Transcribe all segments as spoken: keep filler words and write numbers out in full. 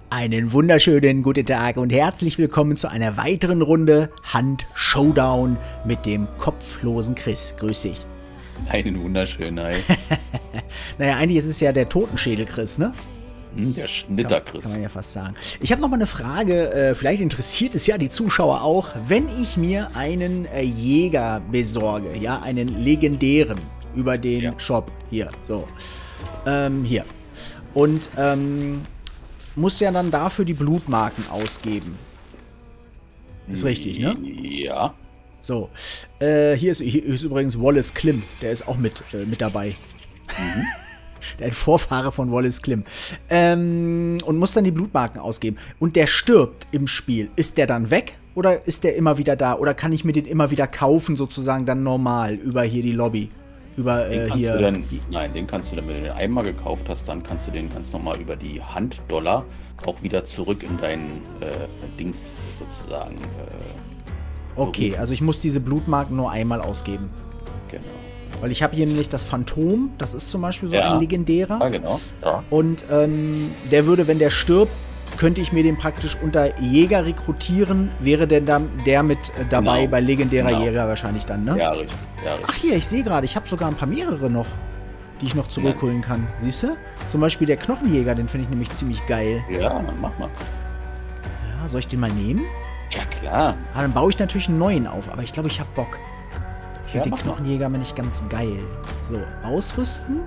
Einen wunderschönen guten Tag und herzlich willkommen zu einer weiteren Runde Hand Showdown mit dem kopflosen Chris. Grüß dich. Einen wunderschönen, hi. Naja, eigentlich ist es ja der Totenschädel Chris, ne? Hm, der Schnitter Chris. Kann man ja fast sagen. Ich habe noch mal eine Frage, äh, vielleicht interessiert es ja die Zuschauer auch. Wenn ich mir einen äh, Jäger besorge, ja, einen legendären über den ja. Shop, hier, so, ähm, hier. Und, ähm, muss ja dann dafür die Blutmarken ausgeben. Ist richtig, ne? Ja. So, äh, hier ist, hier ist übrigens Wallace Klim, der ist auch mit, äh, mit dabei. Mhm. Der ein Vorfahre von Wallace Klim. Ähm, und muss dann die Blutmarken ausgeben. Und der stirbt im Spiel. Ist der dann weg oder ist der immer wieder da? Oder kann ich mir den immer wieder kaufen, sozusagen dann normal, über hier die Lobby? Über äh, hier. Dann, nein, den kannst du dann, wenn du den einmal gekauft hast, dann kannst du den ganz normal über die Handdollar auch wieder zurück in dein äh, Dings sozusagen. Äh, okay, berufen. Also ich muss diese Blutmarken nur einmal ausgeben. Genau. Weil ich habe hier nämlich das Phantom, das ist zum Beispiel so ja. ein legendärer. Ja, genau. Ja. Und ähm, der würde, wenn der stirbt, könnte ich mir den praktisch unter Jäger rekrutieren. Wäre denn dann der mit äh, dabei genau. bei legendärer genau. Jäger wahrscheinlich dann, ne? Ja, richtig. Ja, richtig. Ach hier, ich sehe gerade, ich habe sogar ein paar mehrere noch, die ich noch zurückholen kann. Siehst du? Zum Beispiel der Knochenjäger, den finde ich nämlich ziemlich geil. Ja, mach mal. Ja, soll ich den mal nehmen? Ja, klar. Ah, dann baue ich natürlich einen neuen auf, aber ich glaube, ich habe Bock. Ich finde ja, den Knochenjäger mal nicht ganz geil. So, ausrüsten.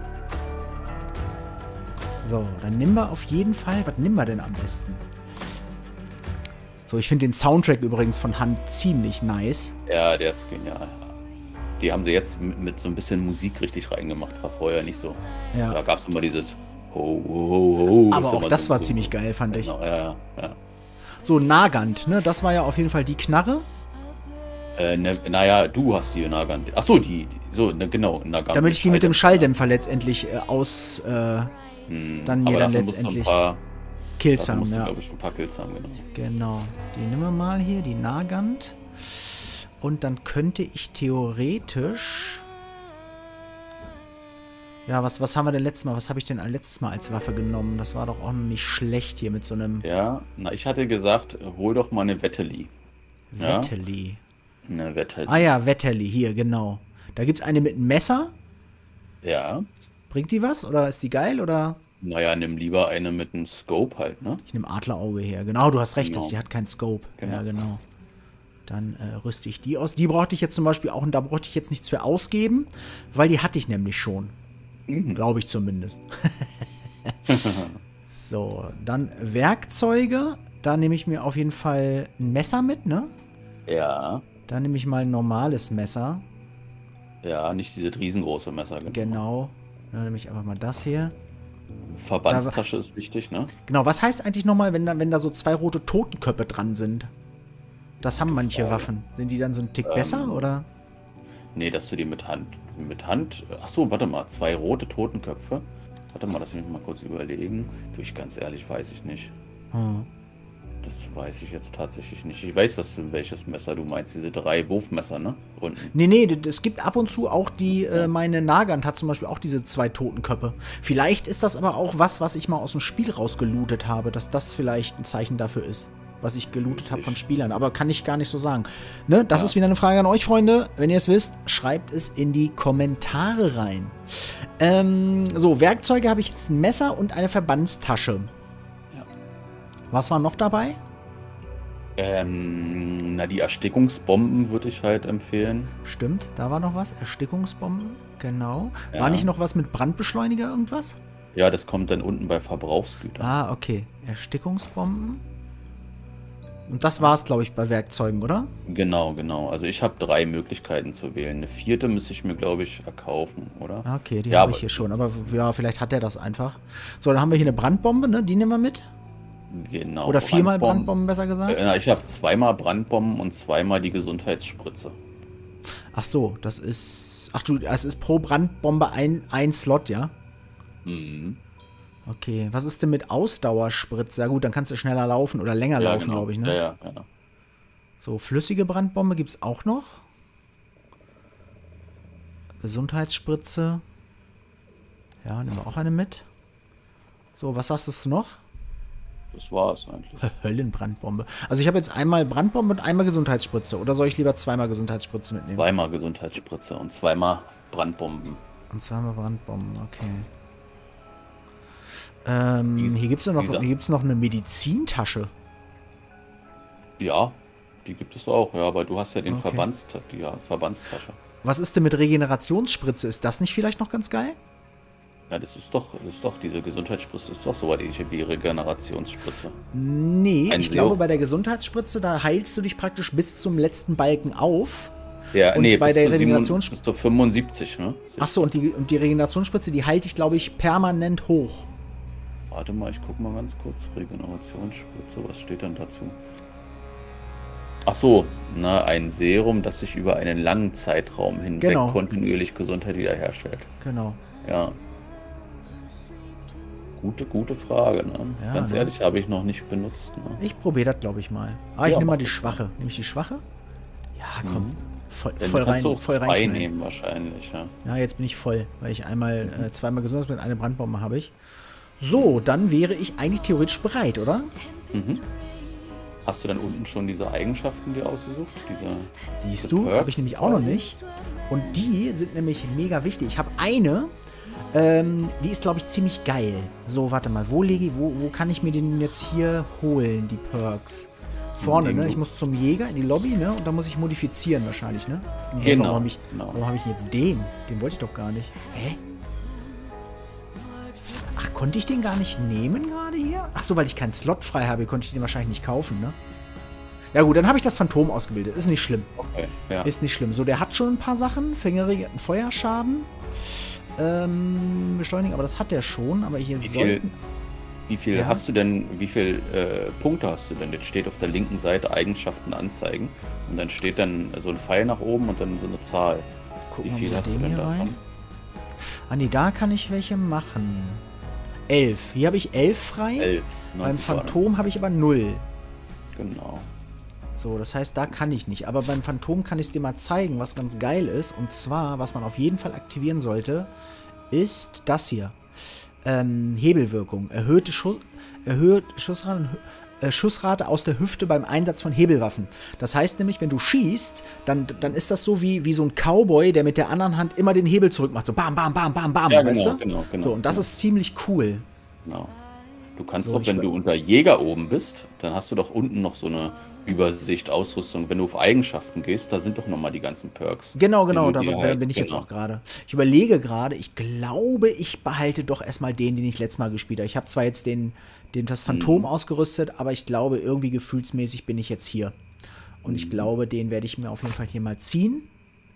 So, dann nehmen wir auf jeden Fall, was nehmen wir denn am besten? So, ich finde den Soundtrack übrigens von Hand ziemlich nice. Ja, der ist genial. Die haben sie jetzt mit, mit so ein bisschen Musik richtig reingemacht, war vorher nicht so. Ja. Da gab es immer dieses Ho, ho, ho, ho. Aber auch das so war so ziemlich geil, fand ich. Genau, ja, ja. So, Nagant, ne, das war ja auf jeden Fall die Knarre. Äh, ne, naja, du hast die Nagant. Achso, die, die, so, ne, genau, Nagant. Damit ich die mit dem Schalldämpfer letztendlich äh, aus, äh, hm, dann mir dann letztendlich paar, Kills haben, ja. glaube ich, ein paar Kills haben, genau. Genau, die nehmen wir mal hier, die Nagant. Und dann könnte ich theoretisch... Ja, was, was haben wir denn letztes Mal? Was habe ich denn letztes Mal als Waffe genommen? Das war doch auch nicht schlecht hier mit so einem... Ja, na, ich hatte gesagt, hol doch mal eine Wetteli. Wetteli. Ja? Eine Wetteli. Ah ja, Wetteli, hier, genau. Da gibt es eine mit einem Messer. Ja. Bringt die was? Oder ist die geil? Oder? Naja, nimm lieber eine mit einem Scope halt, ne? Ich nehme Adlerauge her. Genau, du hast recht, genau. die hat keinen Scope. Genau. Ja, genau. Dann äh, rüste ich die aus. Die brauchte ich jetzt zum Beispiel auch, und da brauchte ich jetzt nichts für ausgeben, weil die hatte ich nämlich schon. Mhm. Glaube ich zumindest. So, dann Werkzeuge. Da nehme ich mir auf jeden Fall ein Messer mit, ne? Ja. Dann nehme ich mal ein normales Messer. Ja, nicht diese riesengroße Messer. Genau. Genau. Dann nehme ich einfach mal das hier. Verbandstasche da, ist wichtig, ne? Genau, was heißt eigentlich nochmal, wenn da, wenn da so zwei rote Totenköpfe dran sind? Das haben manche Waffen. Sind die dann so ein Tick ähm, besser, oder? Nee, dass du die mit Hand... Mit Hand... Achso, warte mal. Zwei rote Totenköpfe. Warte mal, lass mich mal kurz überlegen. Du, ich ganz ehrlich, weiß ich nicht. Hm. Das weiß ich jetzt tatsächlich nicht. Ich weiß, was, welches Messer du meinst. Diese drei Wurfmesser, ne? Unten. Nee, nee, es gibt ab und zu auch die... Äh, meine Nagant hat zum Beispiel auch diese zwei Totenköpfe. Vielleicht ist das aber auch was, was ich mal aus dem Spiel rausgelootet habe. Dass das vielleicht ein Zeichen dafür ist. Was ich gelootet habe von Spielern. Aber kann ich gar nicht so sagen. Ne? Das ja. ist wieder eine Frage an euch, Freunde. Wenn ihr es wisst, schreibt es in die Kommentare rein. Ähm, so, Werkzeuge habe ich jetzt ein Messer und eine Verbandstasche. Ja. Was war noch dabei? Ähm, na, die Erstickungsbomben würde ich halt empfehlen. Stimmt, da war noch was. Erstickungsbomben, genau. Ja. War nicht noch was mit Brandbeschleuniger irgendwas? Ja, das kommt dann unten bei Verbrauchsgütern. Ah, okay. Erstickungsbomben. Und das war es, glaube ich, bei Werkzeugen, oder? Genau, genau. Also ich habe drei Möglichkeiten zu wählen. Eine vierte müsste ich mir, glaube ich, erkaufen, oder? Okay, die ja, habe ich hier schon. Aber ja, vielleicht hat er das einfach. So, dann haben wir hier eine Brandbombe, ne? Die nehmen wir mit. Genau. Oder viermal Brandbomben, Brandbomben besser gesagt? Äh, ich habe zweimal Brandbomben und zweimal die Gesundheitsspritze. Ach so, das ist... Ach du, das ist pro Brandbombe ein, ein Slot, ja? Mhm. Okay, was ist denn mit Ausdauerspritze? Ja gut, dann kannst du schneller laufen oder länger ja, laufen, genau. glaube ich, ne? Ja, ja, ja. So, flüssige Brandbombe gibt es auch noch. Gesundheitsspritze. Ja, nehmen wir auch eine mit. So, was sagst du noch? Das war's eigentlich. Höllenbrandbombe. Also ich habe jetzt einmal Brandbombe und einmal Gesundheitsspritze. Oder soll ich lieber zweimal Gesundheitsspritze mitnehmen? Zweimal Gesundheitsspritze und zweimal Brandbomben. Und zweimal Brandbomben, okay. Ähm, Dies, hier gibt es noch, noch eine Medizintasche. Ja, die gibt es auch. Ja, aber du hast ja den okay. Verbands, die ja, Verbandstasche. Was ist denn mit Regenerationsspritze? Ist das nicht vielleicht noch ganz geil? Ja, das ist doch, das ist doch, diese Gesundheitsspritze ist doch so weit ähnlich wie Regenerationsspritze. Nee, Ein ich Leo. glaube, bei der Gesundheitsspritze, da heilst du dich praktisch bis zum letzten Balken auf. Ja, und nee, bei der Regenerationsspritze. Bis zu fünfundsiebzig, ne? Achso, und die, und die Regenerationsspritze, die halte ich, glaube ich, permanent hoch. Warte mal, ich gucke mal ganz kurz. Regenerationsspritze, was steht denn dazu? Ach so, ne, ein Serum, das sich über einen langen Zeitraum hinweg genau. kontinuierlich Gesundheit wiederherstellt. Genau. Ja. Gute, gute Frage, ne? Ja, Ganz ne? ehrlich, habe ich noch nicht benutzt. Ne? Ich probiere das, glaube ich, mal. Ah, ich ja, nehme mal die schwache. Nehme ich die schwache? Ja, komm. Mhm. Voll, voll rein. Du voll zwei rein nehmen wahrscheinlich, ja. Ja, jetzt bin ich voll, weil ich einmal äh, zweimal gesund bin und eine Brandbombe habe ich. So, dann wäre ich eigentlich theoretisch bereit, oder? Mhm. Hast du dann unten schon diese Eigenschaften dir ausgesucht? Diese, Siehst du, habe ich nämlich auch noch nicht. Und die sind nämlich mega wichtig. Ich habe eine, ähm, die ist, glaube ich, ziemlich geil. So, warte mal, wo lege ich, wo, wo kann ich mir den jetzt hier holen, die Perks? Vorne, ne? Ich muss zum Jäger in die Lobby, ne? Und da muss ich modifizieren wahrscheinlich, ne? Hey, genau. Warum habe ich, genau. warum hab ich jetzt den? Den wollte ich doch gar nicht. Hä? Ach, konnte ich den gar nicht nehmen gerade hier? Ach so, weil ich keinen Slot frei habe, konnte ich den wahrscheinlich nicht kaufen, ne? Ja gut, dann habe ich das Phantom ausgebildet. Ist nicht schlimm. Okay, ja. Ist nicht schlimm. So, der hat schon ein paar Sachen. Fängerige Feuerschaden. Ähm, Beschleunigen, aber das hat der schon. Aber hier wie sollten... Viel, wie viel ja. hast du denn, wie viele äh, Punkte hast du denn? Jetzt steht auf der linken Seite Eigenschaften anzeigen. Und dann steht dann so ein Pfeil nach oben und dann so eine Zahl. Gucken wie viel hast du denn davon? Rein? Ah nee, da kann ich welche machen. Elf. Hier habe ich elf frei. Elf. Beim Phantom habe ich aber null. Genau. So, das heißt, da kann ich nicht. Aber beim Phantom kann ich es dir mal zeigen, was ganz geil ist. Und zwar, was man auf jeden Fall aktivieren sollte, ist das hier. Ähm, Hebelwirkung. Erhöhte Schuss, erhöht Schussrate, äh, Schussrate aus der Hüfte beim Einsatz von Hebelwaffen. Das heißt nämlich, wenn du schießt, dann, dann ist das so wie, wie so ein Cowboy, der mit der anderen Hand immer den Hebel zurückmacht. So bam, bam, bam, bam, bam, ja, weißt genau, du? Genau, genau, so, und das genau. ist ziemlich cool. Genau. Du kannst So, doch, wenn ich- du unter Jäger oben bist, dann hast du doch unten noch so eine Übersicht, Ausrüstung. Wenn du auf Eigenschaften gehst, da sind doch nochmal die ganzen Perks. Genau, genau, die da, du dir da halt- bin ich jetzt genau. auch gerade. Ich überlege gerade, ich glaube, ich behalte doch erstmal den, den ich letztes Mal gespielt habe. Ich habe zwar jetzt den, den das Phantom Mhm. ausgerüstet, aber ich glaube, irgendwie gefühlsmäßig bin ich jetzt hier. Und ich Mhm. glaube, den werde ich mir auf jeden Fall hier mal ziehen.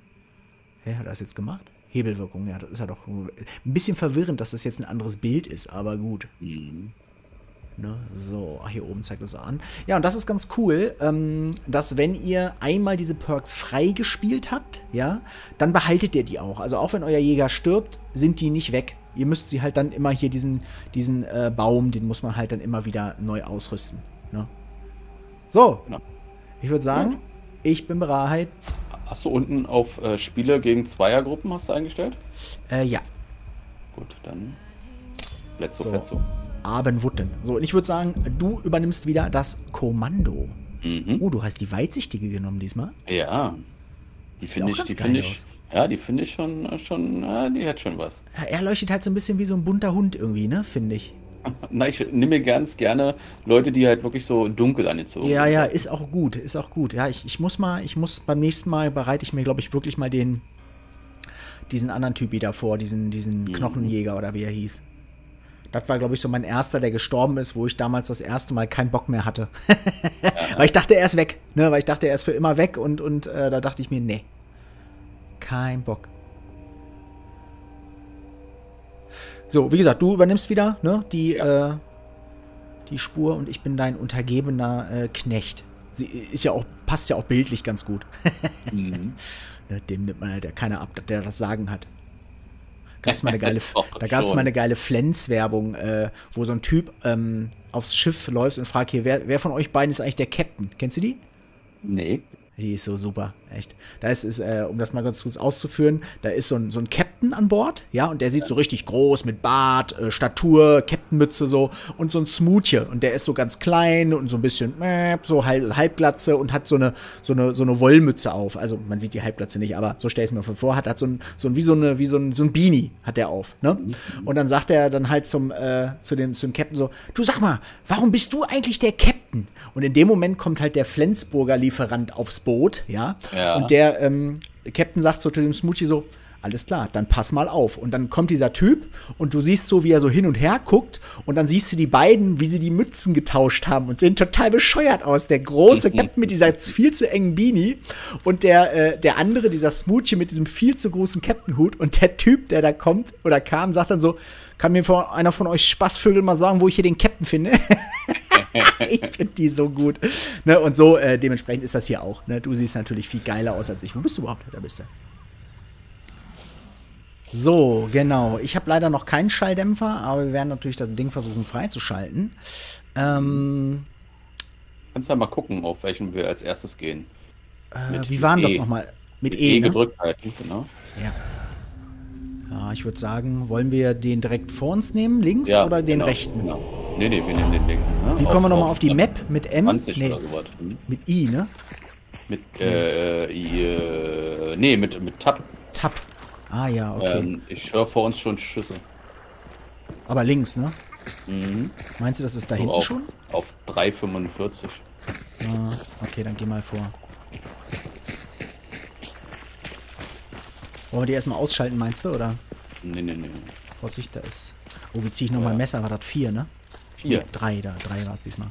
Hä, hat er das jetzt gemacht? Hebelwirkung, ja, das ist ja doch ein bisschen verwirrend, dass das jetzt ein anderes Bild ist, aber gut. Mhm. Ne, so, ach, hier oben zeigt es an. Ja, und das ist ganz cool, ähm, dass wenn ihr einmal diese Perks freigespielt habt, ja, dann behaltet ihr die auch. Also auch wenn euer Jäger stirbt, sind die nicht weg. Ihr müsst sie halt dann immer hier diesen, diesen äh, Baum, den muss man halt dann immer wieder neu ausrüsten. Ne? So, Genau. ich würde sagen, Gut. ich bin bereit. Hast du unten auf äh, Spiele gegen Zweiergruppen hast du eingestellt? Äh, ja, Gut, dann let's so, So. fetzo. Abenwutten. So, und ich würde sagen, du übernimmst wieder das Kommando. Mhm. Oh, du hast die Weitsichtige genommen diesmal. Ja, die Sieht finde auch ich, ganz die geil finde ich, aus. ja, die finde ich schon, schon, ja, die hat schon was. Ja, er leuchtet halt so ein bisschen wie so ein bunter Hund irgendwie, ne, finde ich. Na, ich nehme mir ganz gerne Leute, die halt wirklich so dunkel angezogen Ja, sind. ja, ist auch gut, ist auch gut. Ja, ich, ich muss mal, ich muss beim nächsten Mal bereite ich mir, glaube ich, wirklich mal den, diesen anderen Typ wieder vor, diesen, diesen Mhm. Knochenjäger oder wie er hieß. Das war, glaube ich, so mein erster, der gestorben ist, wo ich damals das erste Mal keinen Bock mehr hatte. Weil ich dachte, er ist weg, ne, weil ich dachte, er ist für immer weg und, und äh, da dachte ich mir, nee, kein Bock. So, wie gesagt, du übernimmst wieder, ne, die, Ja. äh, die Spur und ich bin dein untergebener äh, Knecht. Sie ist ja auch, passt ja auch bildlich ganz gut. Mhm. Ne, dem nimmt man halt ja keiner ab, der das Sagen hat. Gab's mal eine geile, Doch, da gab es schon. mal eine geile Flens-Werbung, äh, wo so ein Typ ähm, aufs Schiff läuft und fragt hier, wer, wer von euch beiden ist eigentlich der Captain? Kennst du die? Nee. Die ist so super, echt. Da ist, ist äh, um das mal ganz kurz auszuführen, da ist so ein, so ein Captain an Bord, ja, und der sieht so richtig groß mit Bart, äh, Statur, Captainmütze so und so ein Smoothie und der ist so ganz klein und so ein bisschen äh, so halb, Halbglatze und hat so eine, so eine, so eine Wollmütze auf. Also man sieht die Halbglatze nicht, aber so stell ich es mir vor, hat, hat so ein, so ein, wie so eine, wie so ein, so ein Beanie hat der auf, ne? Und dann sagt er dann halt zum, äh, zu dem, zum Captain so, du sag mal, warum bist du eigentlich der Captain? Und in dem Moment kommt halt der Flensburger Lieferant aufs Boot, ja, Ja. und der ähm, Captain sagt so zu dem Smoothie so, alles klar, dann pass mal auf. Und dann kommt dieser Typ und du siehst so, wie er so hin und her guckt und dann siehst du die beiden, wie sie die Mützen getauscht haben und sehen total bescheuert aus. Der große Captain mit dieser viel zu engen Beanie und der, äh, der andere, dieser Smoothie mit diesem viel zu großen Captain-Hut und der Typ, der da kommt oder kam, sagt dann so, kann mir von, einer von euch Spaßvögel mal sagen, wo ich hier den Captain finde? Ich finde die so gut. Ne, und so äh, dementsprechend ist das hier auch. Ne? Du siehst natürlich viel geiler aus als ich. Wo bist du überhaupt? Da bist du. So, genau. Ich habe leider noch keinen Schalldämpfer, aber wir werden natürlich das Ding versuchen freizuschalten. Ähm, Kannst ja mal gucken, auf welchen wir als erstes gehen. äh, wie war denn das E. nochmal? Mit, Mit E, E ne? gedrückt halten, genau. Ja. Ja, ich würde sagen, wollen wir den direkt vor uns nehmen, links Ja, oder den genau, rechten? Genau. Nee, nee, wir nehmen den linken. Ne? Wie kommen wir nochmal auf die Map? Mit M? zwanzig Nee, oder sowas. Hm? mit I, ne? Mit, äh, I, äh, nee, mit, mit Tab. Tab. Ah ja, okay. Ähm, ich höre vor uns schon Schüsse. Aber links, ne? Mhm. Meinst du, das ist da So hinten auf, schon? Auf drei fünfundvierzig. Ah, okay, dann geh mal vor. Wollen wir die erstmal ausschalten, meinst du, oder? Nee, nee, nee. Vorsicht, da ist... Oh, wie ziehe ich nochmal Ja. ein Messer? War das vier, ne? Vier. Nee, drei, da. Drei war es diesmal.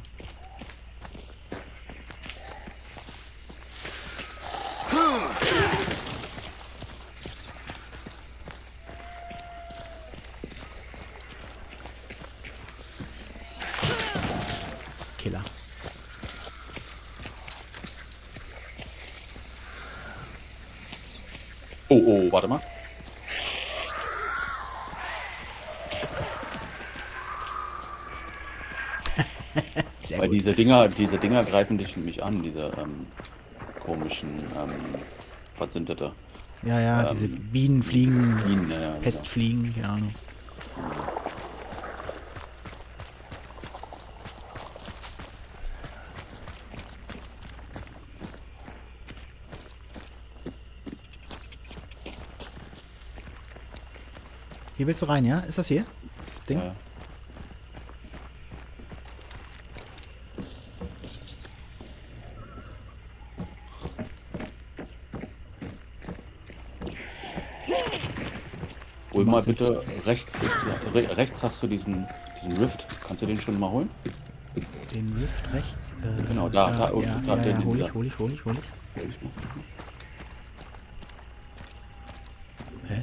Killer. Oh, oh, warte mal. Sehr Weil gut. diese Dinger, diese Dinger greifen dich nämlich an, diese ähm, komischen, ähm, was sind das da? Ja, ja, ähm, diese Bienen fliegen, Bienen, ja, ja, genau. Pestfliegen, keine Ahnung. Hier willst du rein, ja? Ist das hier? Das Ding? Ja. Hol mal machst bitte, rechts ist, re, rechts hast du diesen, diesen Rift. Kannst du den schon mal holen? Den Lift rechts. Äh, Genau, da, da unten, ja, da, ja, den- ja, hol da. ich, hol ich, hol ich, hol ich. Hol ich mal. Hä?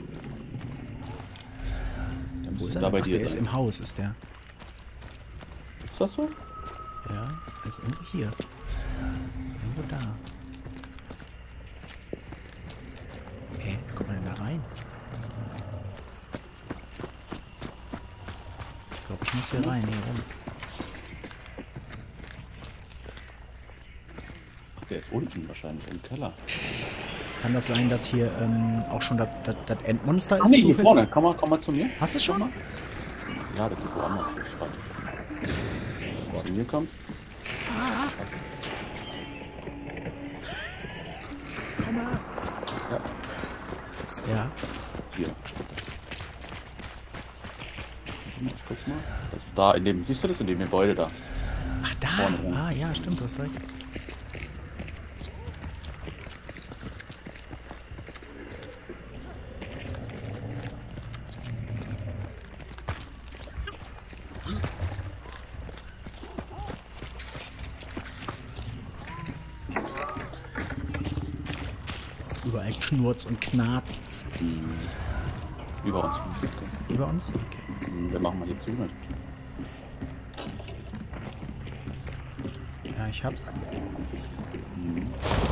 Der Wo müsste ist er da denn? bei Ach, dir der ist sein. im Haus, ist der. Ist das so? Ja, er ist irgendwo hier. Irgendwo da. Hä, wie kommt man denn da rein? Ich glaube, ich muss hier rein, hier rum. Ach, der ist unten wahrscheinlich im Keller. Kann das sein, dass hier ähm, auch schon das das- das Endmonster ist? Ach nee, hier zufällig? vorne. Komm mal, komm mal zu mir. Hast du es schon? Ja, das ist woanders. Ich grad. Was zu mir kommt. Komm mal. Ja. Ja. Hier. Ich guck mal. Das ist da in dem, siehst du das in dem Gebäude da? Ach, da. Vorne, ja. Ah, ja, stimmt, du hast recht. Überall knurrt's und knarzt's. Hm. Über uns. Okay. Über uns? Okay. Hm, Wir machen mal hier zu. Ne? Ja, ich hab's. Hm.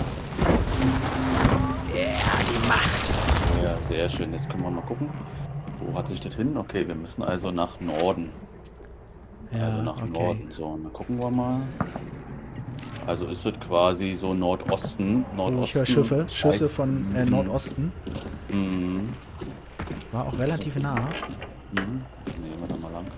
Ja, die Macht. Ja, sehr schön. Jetzt können wir mal gucken. Wo hat sich das hin? Okay, wir müssen also nach Norden. Ja, Also nach okay. Norden. So, und dann gucken wir mal. Also ist es quasi so Nordosten. Nordosten Oh, ich höre Schiffe. Schüsse heißt, von äh, Nordosten. Mhm. War auch relativ nah. Mhm. Nee, warte mal lang.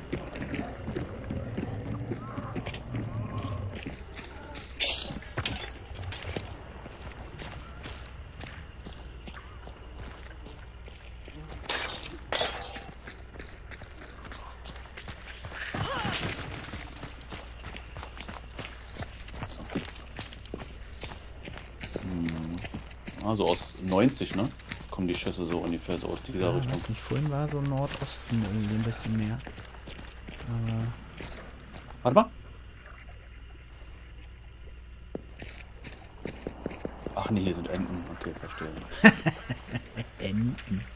Also aus neunzig, ne? Kommen die Schüsse so ungefähr so aus dieser Ja, Richtung. weiß nicht, vorhin war so Nordosten irgendwie ein bisschen mehr. Aber Warte mal. Ach nee, hier sind Enten. Okay, verstehe. Enten.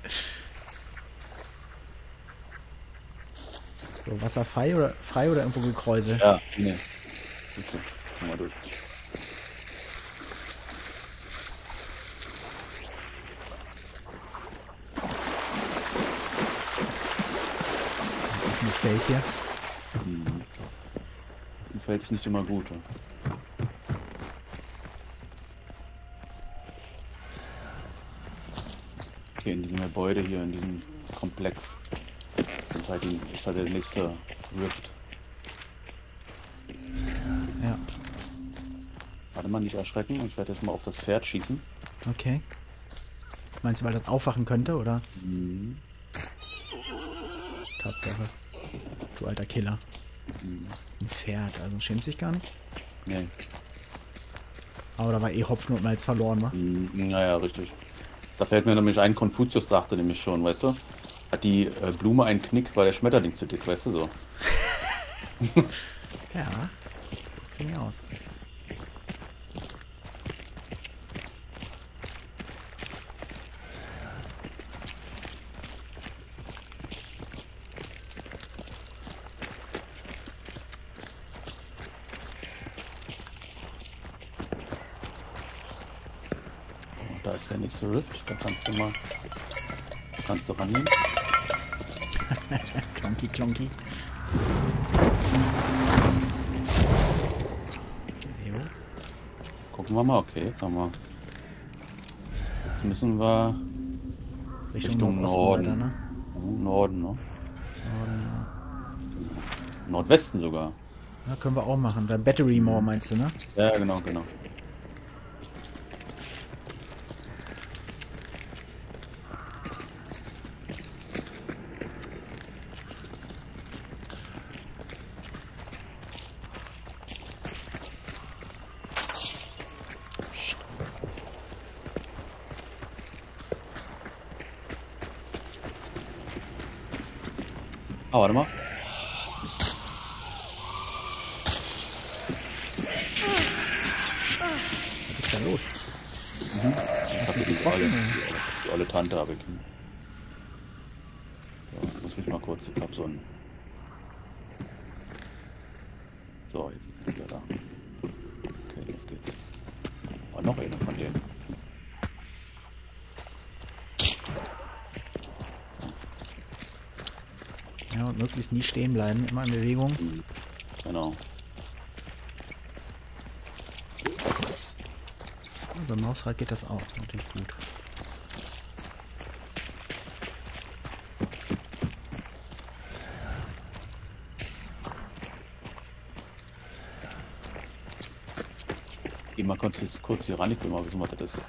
So, Wasser frei oder, frei oder irgendwo gekräuselt? Ja, nee. Okay, komm mal durch. Offenes Feld hier. Mhm. Im Feld ist nicht immer gut. Ja. Okay, in diesem Gebäude hier, in diesem Komplex sind halt die, ist halt der nächste Rift. Ja, Warte mal, nicht erschrecken. Ich werde jetzt mal auf das Pferd schießen. okay. Meinst du, weil das aufwachen könnte, oder? Mhm. Tatsache. Du alter Killer. Mhm. Ein Pferd, also schämt sich gar nicht. Nee. Aber da war eh Hopfen und Malz verloren, wa? Mhm. Naja, richtig. Da fällt mir nämlich ein, Konfuzius sagte nämlich schon, weißt du? Hat die äh, Blume einen Knick, weil der Schmetterling zu dick, weißt du so? Ja, sieht ziemlich aus. Da ist der nächste Rift, da kannst du mal, kannst du rangehen. Klonky, klonky. Jo. Gucken wir mal, okay, jetzt haben wir. Jetzt müssen wir Richtung, Richtung Nordosten Norden. weiter, ne? Oh, Norden, ne? Norden, ja. Nordwesten sogar. Ja, können wir auch machen. Da Battery More meinst du, ne? Ja, genau, genau. Ah, warte mal. Was ist da los? Mhm. Ich Hast hab du die getroffen? olle, oder? die olle Tante habe ich. So, muss mich mal kurz, ich hab so ein. So, jetzt sind wir da. Okay, los geht's. Oh, noch einer von denen. Ja, und möglichst nie stehen bleiben, immer in Bewegung. Mhm. Genau. Und beim Mausrad geht das auch, natürlich gut. Geh mal kurz, jetzt kurz hier ran, ich will mal wissen, was das ist.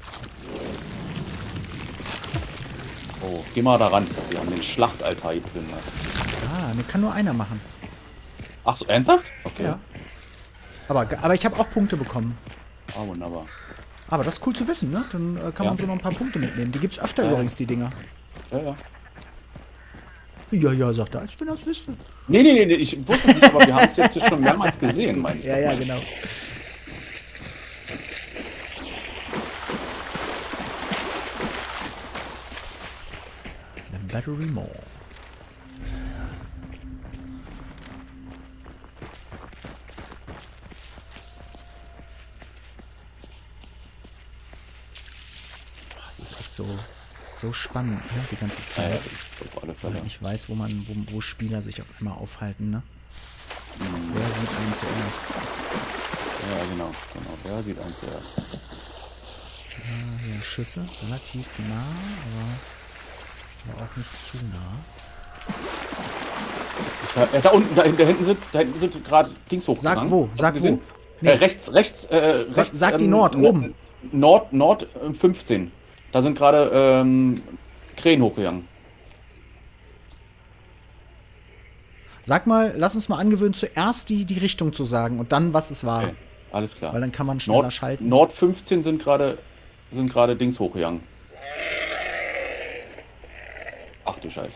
Oh, geh mal da ran. Wir haben den Schlachtaltar hier drin. Ah, ne, kann nur einer machen. Ach so, ernsthaft? Okay. Ja. Aber, aber ich habe auch Punkte bekommen. Ah, wunderbar. Aber das ist cool zu wissen, ne? Dann äh, kann Ja. man so noch ein paar Punkte mitnehmen. Die gibt's öfter Ja. übrigens, die Dinger. Ja, ja. Ja, ja, sagt er, als wenn er es wüsste. Nee, nee, nee, nee, ich wusste es nicht, aber wir haben es jetzt schon mehrmals gesehen, meine ich. Ja, das ja, meine ich. genau. The Battery More. Boah, es ist echt so, so spannend, ne? Die ganze Ja, ja, Zeit. auf alle Weil Fälle. man nicht weiß, wo man, wo, wo Spieler sich auf einmal aufhalten, ne? Mhm. Wer sieht einen zuerst? Ja, genau, genau. Der sieht einen zuerst. Ja, hier Schüsse, relativ nah, aber, aber auch nicht zu nah. Ich hör, äh, da unten, da, da hinten sind, da hinten sind gerade Dings hochgegangen. Sag wo, Hast sag du wo. Nee. Äh, rechts, rechts, äh, rechts. Sag die ähm, Nord, oben. Nord, Nord äh, fünfzehn. Da sind gerade ähm, Krähen hochgegangen. Sag mal, lass uns mal angewöhnen, zuerst die, die Richtung zu sagen und dann, was es war. Okay, alles klar. Weil dann kann man schneller Nord, schalten. Nord fünfzehn sind gerade sind gerade Dings hochgegangen. Ach du Scheiße.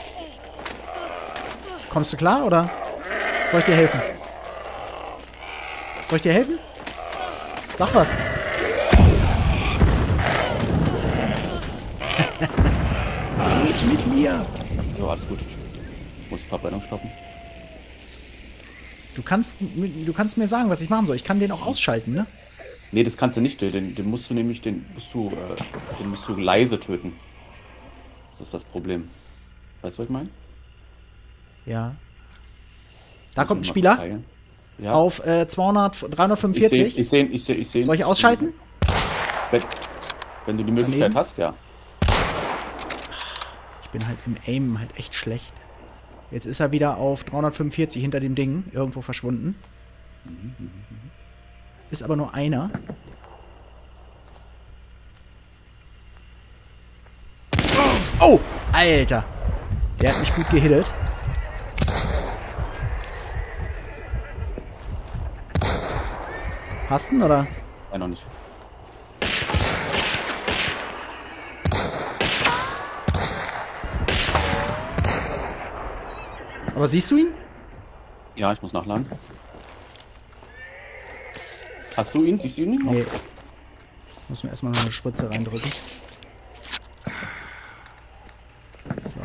Kommst du klar, oder soll ich dir helfen? Soll ich dir helfen? Sag was. Geht mit mir. Ja, alles gut. Ich muss die Verbrennung stoppen. Du kannst, du kannst mir sagen, was ich machen soll. Ich kann den auch ausschalten, ne? Nee, das kannst du nicht. Den, den musst du nämlich, den musst du, äh, den musst du leise töten. Das ist das Problem. Weißt du, was ich meine? Ja. Da kommt ein Spieler. Ja. Auf äh, zweihundert, dreihundertfünfundvierzig. Ich sehe, ich sehe, ich sehe. Soll ich ausschalten? Wenn, wenn du die Möglichkeit Daneben? hast, ja. Ich bin halt im Aim halt echt schlecht. Jetzt ist er wieder auf dreihundertfünfundvierzig hinter dem Ding. Irgendwo verschwunden. Ist aber nur einer. Oh! Alter! Der hat mich gut gehittet. Hast du ihn, oder? Ja, noch nicht. Aber siehst du ihn? Ja, ich muss nachladen. Hast du ihn? Siehst du ihn nicht? Nee. Muss mir erstmal noch eine Spritze reindrücken. So.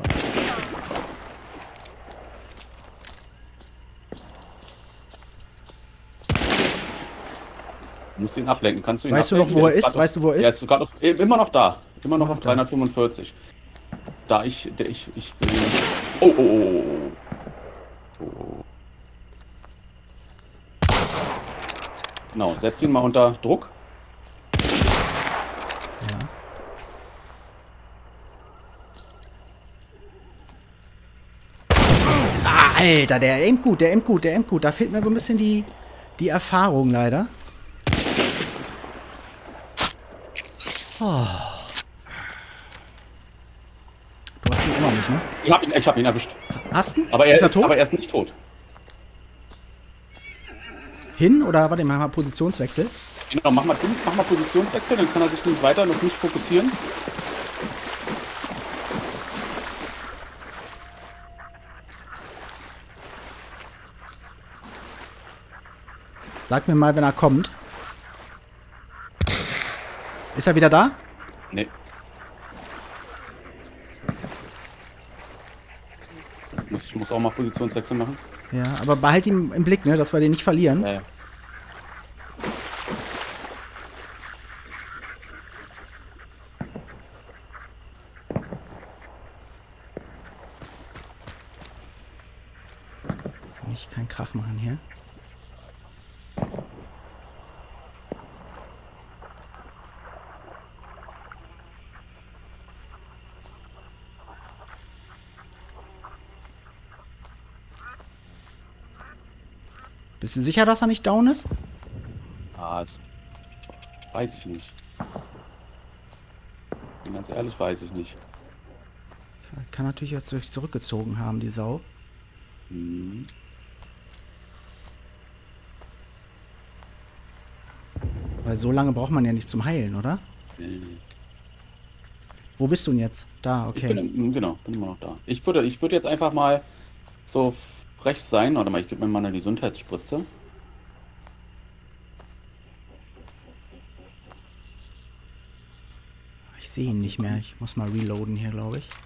Du musst ihn ablenken. Kannst du ihn Weißt du noch, wo er ist? Weißt du, wo er ist? Er ist gerade auf, immer noch da. Immer noch Immer auf noch da. dreihundertfünfundvierzig. Da ich, der ich, ich bin... Oh, oh, oh, oh, oh. Genau, setz ihn mal unter Druck. Ja. Ah, Alter, der aimt gut, der aimt gut, der aimt gut. Da fehlt mir so ein bisschen die, die Erfahrung leider. Oh. Du hast ihn immer nicht, ne? Ich hab ihn, ich hab ihn erwischt. Hast du ihn? Aber er ist er ist, tot? aber er ist nicht tot. Hin oder warte, mach mal Positionswechsel. Genau, mach mal, mach mal Positionswechsel, dann kann er sich nicht weiter noch nicht fokussieren. Sag mir mal, wenn er kommt. Ist er wieder da? Nee. Ich muss auch mal Positionswechsel machen. Ja, aber behalt ihn im Blick, ne, dass wir den nicht verlieren. Ja, ja. Soll ich keinen Krach machen hier? Bist du sicher, dass er nicht down ist? Ah, das weiß ich nicht. Bin ganz ehrlich, weiß ich nicht. Kann natürlich jetzt sich zurückgezogen haben, die Sau. Hm. Weil so lange braucht man ja nicht zum Heilen, oder? Nee, nee, nee. Wo bist du denn jetzt? Da, okay. Ich bin, genau, bin immer noch da. Ich würde, ich würde jetzt einfach mal so frech sein. Warte mal, ich gebe mir mal eine Gesundheitsspritze. Ich sehe ihn nicht mehr. Ich muss mal reloaden hier, glaube ich.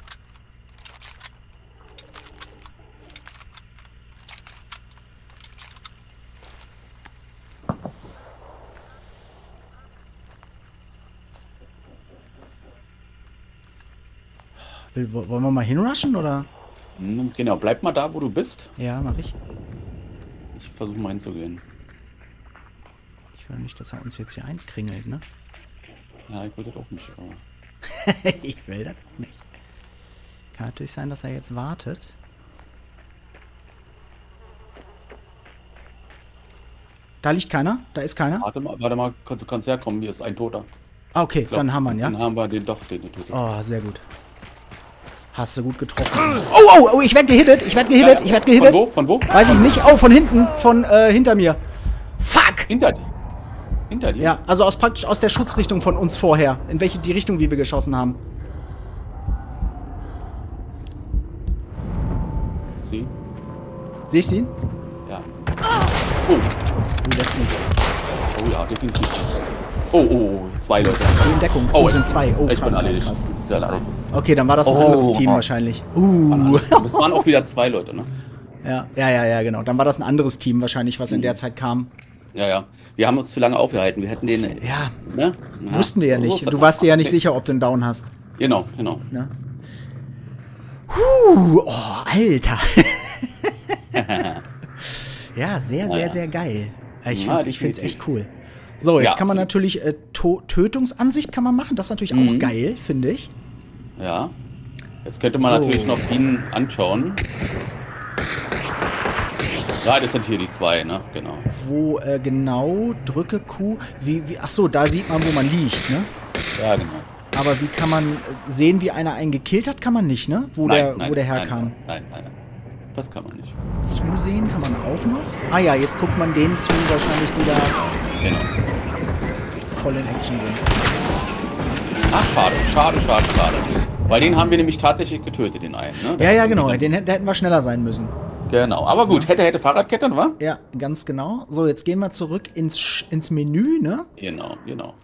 Will, wollen wir mal hinrushen, oder? Hm, genau, bleib mal da, wo du bist. Ja, mach ich. Ich versuche mal hinzugehen. Ich will nicht, dass er uns jetzt hier einkringelt, ne? Ja, ich will das auch nicht. Aber ich will das auch nicht. Kann natürlich sein, dass er jetzt wartet. Da liegt keiner? Da ist keiner? Warte mal, warte mal, du kannst herkommen, hier ist ein Toter. Ah, okay, glaub, dann haben wir ihn, ja? Dann haben wir den doch, den getötet. Oh, sehr gut. Hast du gut getroffen. Oh, oh, oh, ich werde gehittet, ich werde gehittet, Ja, ja. ich werde gehittet. Von wo? Von wo? Weiß ich nicht. Oh, von hinten, von äh, hinter mir. Fuck! Hinter dir. Hinter dir? Ja, also aus praktisch aus der Schutzrichtung von uns vorher. In welche die Richtung, wie wir geschossen haben. Sie? Siehst du ihn? Ja. Oh. Du lässt ihn. Oh ja, definitiv. Oh, oh, oh, zwei Leute. In Deckung. Oh, Oh, sind zwei. Oh, ich krass, bin krass, erledigt. krass. Sehr leid. Okay, dann war das ein Oh. anderes Team wahrscheinlich. Uh. Es waren auch wieder zwei Leute, ne? Ja, ja, ja, ja, genau. Dann war das ein anderes Team wahrscheinlich, was in der Zeit kam. Ja, ja. Wir haben uns zu lange aufgehalten. Wir hätten den. Ja, Ne? Ja, wussten wir ja so- so nicht. ist das Du warst dir ja nicht okay. sicher, ob du einen Down hast. Genau, genau. Ne? Huh, oh, Alter. Ja, sehr, sehr, ja. sehr geil. Ich Ja, finde es ich find's definitiv. echt cool. So, jetzt Ja, kann man absolut. natürlich äh, To- Tötungsansicht kann man machen. Das ist natürlich auch Mhm. geil, finde ich. Ja. Jetzt könnte man So. natürlich noch ihn anschauen. Ja, das sind hier die zwei, ne? Genau. Wo äh, genau drücke Q. Wie, wie, ach so, da sieht man, wo man liegt, ne? Ja, genau. Aber wie kann man äh, sehen, wie einer einen gekillt hat, kann man nicht, ne? Wo Nein, der, nein, wo der nein, herkam. Nein, nein, nein. Das kann man nicht. Zusehen kann man auch noch. Ah ja, jetzt guckt man denen zu, wahrscheinlich, die da Genau. voll in Action sind. Ach, schade, schade, schade, schade. Weil den haben wir nämlich tatsächlich getötet, den einen, ne? Ja, ja, genau. Den, hätt- da hätten wir schneller sein müssen. Genau. Aber gut, hätte, hätte Fahrradkette, wa? Ja, ganz genau. So, jetzt gehen wir zurück ins, Sch- ins Menü, ne? Genau, genau.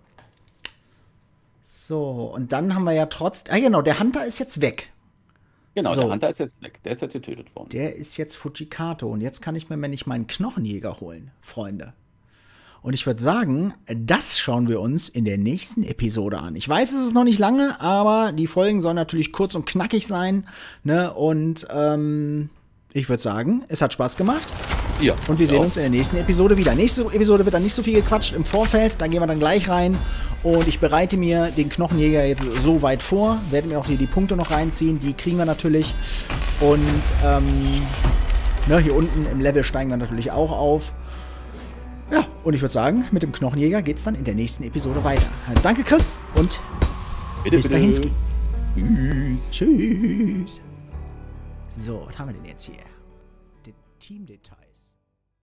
So, und dann haben wir ja trotz... Ah, genau, der Hunter ist jetzt weg. Genau, So. der Hunter ist jetzt weg. Der ist jetzt getötet worden. Der ist jetzt Fujikato. Und jetzt kann ich mir nämlich meinen Knochenjäger holen, Freunde. Und ich würde sagen, das schauen wir uns in der nächsten Episode an. Ich weiß, es ist noch nicht lange, aber die Folgen sollen natürlich kurz und knackig sein. Ne? Und ähm, ich würde sagen, es hat Spaß gemacht. Ja. Und wir sehen auch. uns in der nächsten Episode wieder. Nächste Episode wird dann nicht so viel gequatscht im Vorfeld. Da gehen wir dann gleich rein. Und ich bereite mir den Knochenjäger jetzt so weit vor. Werden mir auch hier die Punkte noch reinziehen. Die kriegen wir natürlich. Und ähm, ne, hier unten im Level steigen wir natürlich auch auf. Ja, und ich würde sagen, mit dem Knochenjäger geht es dann in der nächsten Episode weiter. Danke, Chris. Und Bitte, bis bitte. dahin. Tschüss. Tschüss. So, was haben wir denn jetzt hier? Die Teamdetails.